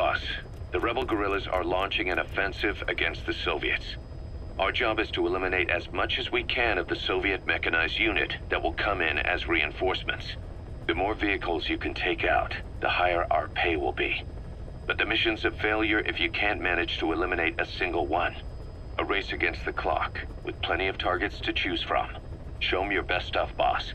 Boss. The rebel guerrillas are launching an offensive against the Soviets. Our job is to eliminate as much as we can of the Soviet mechanized unit that will come in as reinforcements. The more vehicles you can take out, the higher our pay will be. But the mission's a failure if you can't manage to eliminate a single one. A race against the clock, with plenty of targets to choose from. Show 'em your best stuff, boss.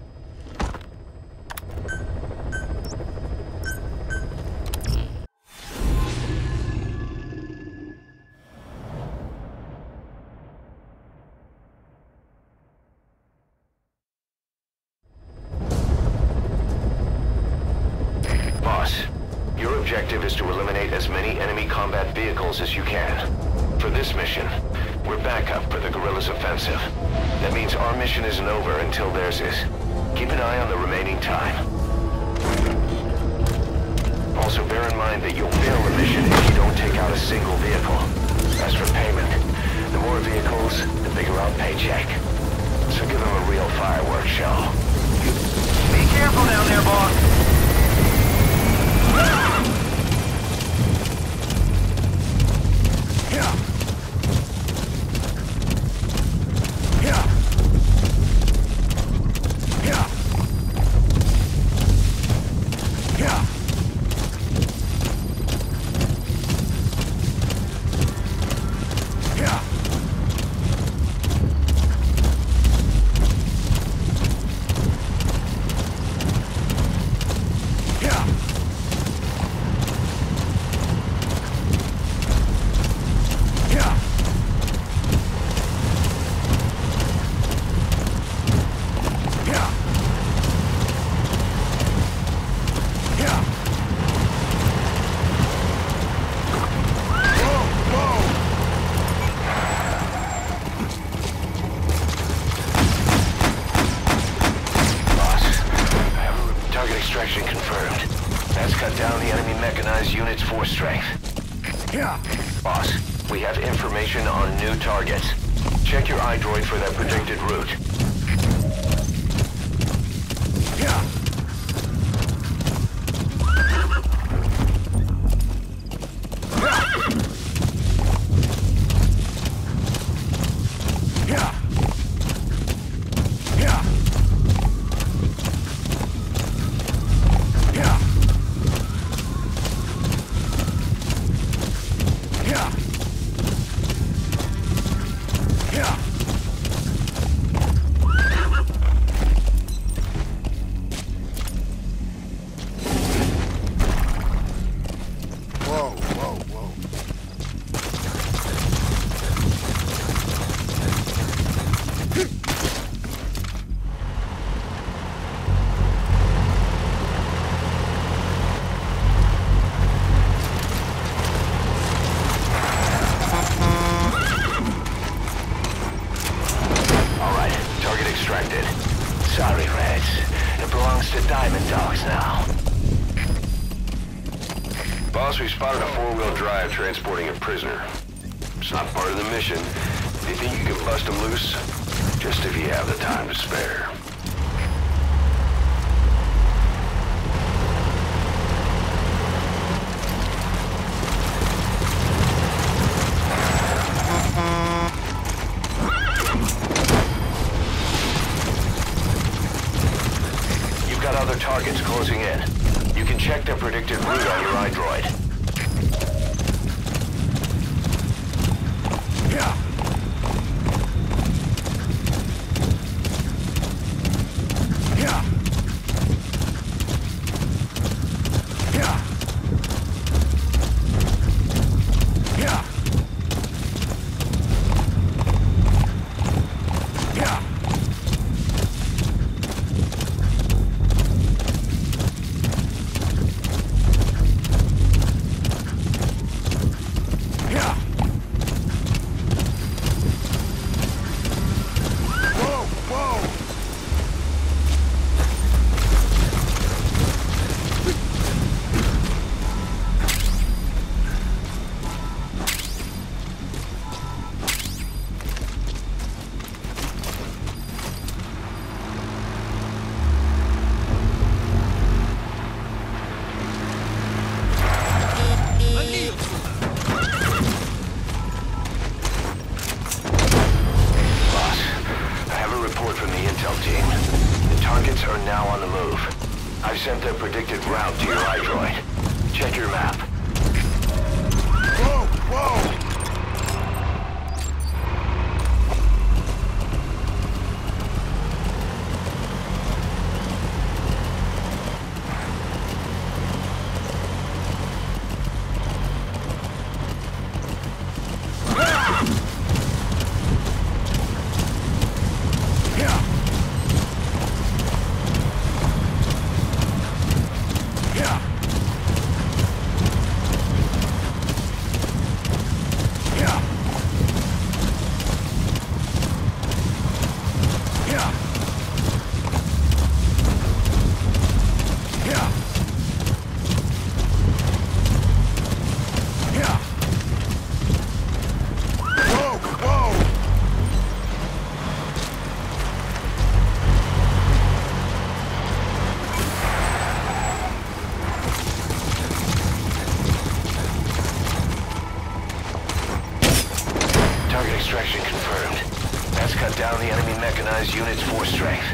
Your objective is to eliminate as many enemy combat vehicles as you can. For this mission, we're backup for the guerrillas' offensive. That means our mission isn't over until theirs is. Keep an eye on the remaining time. Also bear in mind that you'll fail the mission if you don't take out a single vehicle. As for payment, the more vehicles, the bigger our paycheck. So give them a real fireworks show. Be careful down there, boss! Confirmed. That's cut down the enemy mechanized unit's force strength. Boss, we have information on new targets. Check your iDroid for their predicted route. Sorry, Reds. It belongs to Diamond Dogs now. Boss, we spotted a four-wheel drive transporting a prisoner. It's not part of the mission. Do you think you can bust him loose? Just if you have the time to spare. Got other targets closing in. You can check their predicted route on your iDroid. mechanized unit's force strength.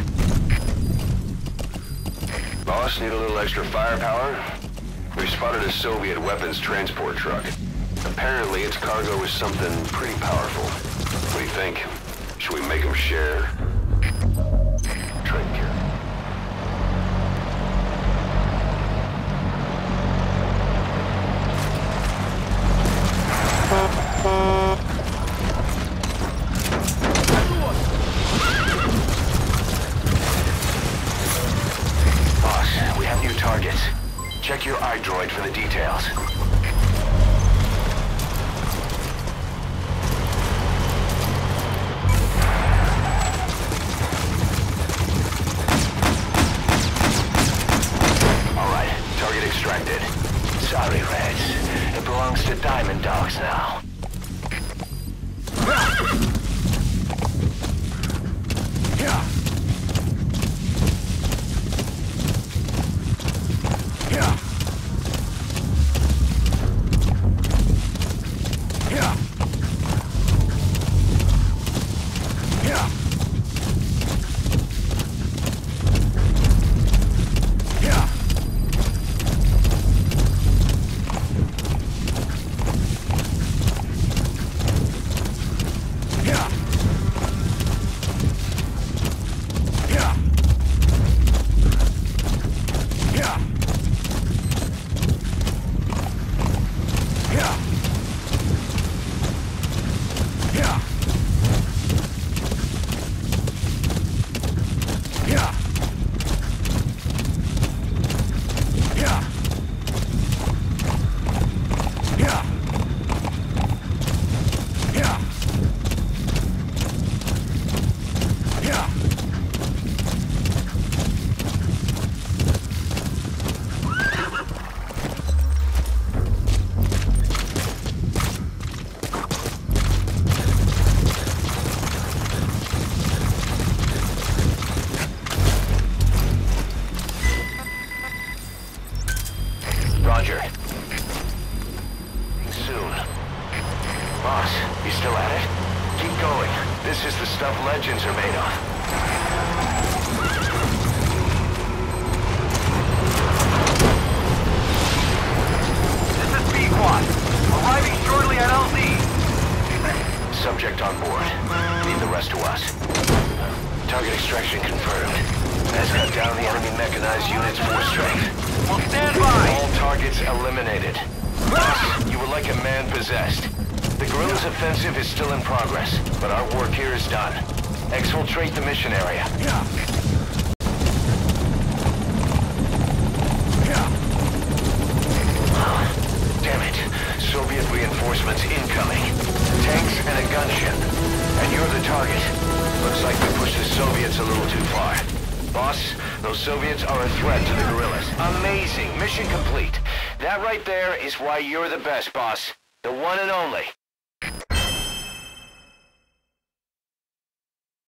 Boss, need a little extra firepower? We've spotted a Soviet weapons transport truck. Apparently its cargo is something pretty powerful. What do you think? Should we make them share? Trade care. Boss, we have new targets. Check your iDroid for the details. Alright, target extracted. Sorry, Reds. It belongs to Diamond Dogs now. Roger. Soon. Boss, you still at it? Keep going. This is the stuff legends are made of. This is B-Quad. Arriving shortly at LZ. Subject on board. Leave the rest to us. Target extraction confirmed. Has cut down the enemy mechanized unit's force strength. We'll stand by. All targets eliminated. Boss, you were like a man possessed. The guerrillas' offensive is still in progress, but our work here is done. Exfiltrate the mission area. Damn it. Soviet reinforcements incoming. Tanks and a gunship. And you're the target. Looks like we pushed the Soviets a little too far. Boss, those Soviets are a threat to the guerrillas. Amazing. Mission complete. That right there is why you're the best, boss. The one and only.